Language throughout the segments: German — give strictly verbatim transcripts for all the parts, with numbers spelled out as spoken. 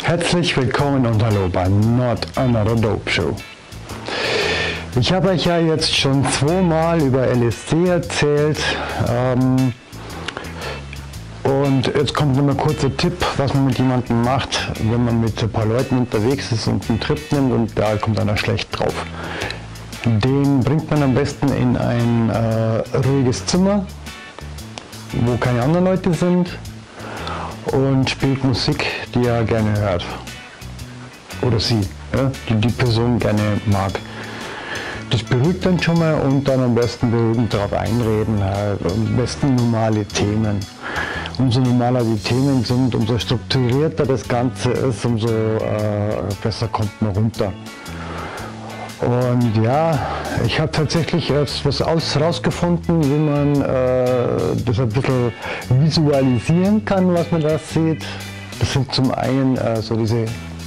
Herzlich willkommen und hallo bei Not Another Dope Show. Ich habe euch ja jetzt schon zweimal über L S D erzählt ähm, und jetzt kommt noch ein kurzer Tipp, was man mit jemandem macht, wenn man mit ein paar Leuten unterwegs ist und einen Trip nimmt und da kommt einer schlecht drauf. Den bringt man am besten in ein äh, ruhiges Zimmer, wo keine anderen Leute sind, und spielt Musik, die er gerne hört. Oder sie, ja, die die Person gerne mag. Das beruhigt dann schon mal und dann am besten beruhigend darauf einreden, halt. Am besten normale Themen. Umso normaler die Themen sind, umso strukturierter das Ganze ist, umso äh, besser kommt man runter. Und ja, ich habe tatsächlich erst was aus, rausgefunden, wie man äh, das ein bisschen visualisieren kann, was man da sieht. Das sind zum einen äh, so diese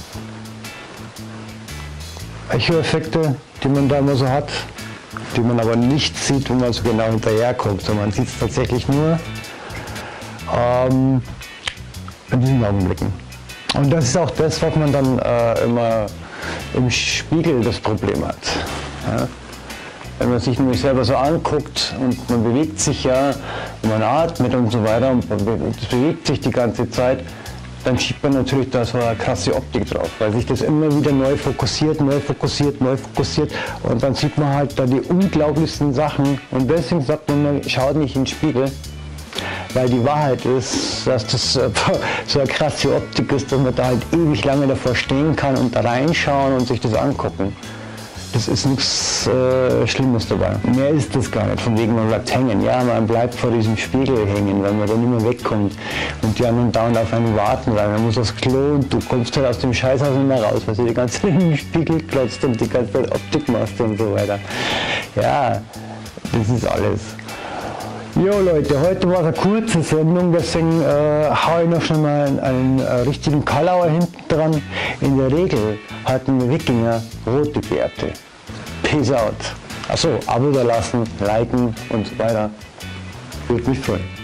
Echo-Effekte, die man da immer so hat, die man aber nicht sieht, wenn man so genau hinterherkommt, sondern man sieht es tatsächlich nur ähm, in diesen Augenblicken. Und das ist auch das, was man dann äh, immer im Spiegel das Problem hat. Ja? Wenn man sich nämlich selber so anguckt und man bewegt sich ja, und man atmet und so weiter und es bewegt sich die ganze Zeit, dann schiebt man natürlich da so eine krasse Optik drauf, weil sich das immer wieder neu fokussiert, neu fokussiert, neu fokussiert und dann sieht man halt da die unglaublichsten Sachen und deswegen sagt man, schaut nicht in den Spiegel. Weil die Wahrheit ist, dass das so eine krasse Optik ist, dass man da halt ewig lange davor stehen kann und da reinschauen und sich das angucken. Das ist nichts äh, Schlimmes dabei. Mehr ist das gar nicht, von wegen man bleibt hängen. Ja, man bleibt vor diesem Spiegel hängen, weil man da nicht mehr wegkommt. Und die anderen dauernd auf einen warten, weil man muss aufs Klo und du kommst halt aus dem Scheißhaus nicht mehr raus, weil du die ganze Zeit in den Spiegel klotzt und die ganze Zeit Optik machst und so weiter. Ja, das ist alles. Jo Leute, heute war es eine kurze Sendung, deswegen äh, haue ich noch schon mal einen, einen äh, richtigen Kalauer hinten dran. In der Regel hatten wir Wikinger rote Bärte. Peace out. Achso, Abo da lassen, liken und so weiter. Würde mich freuen.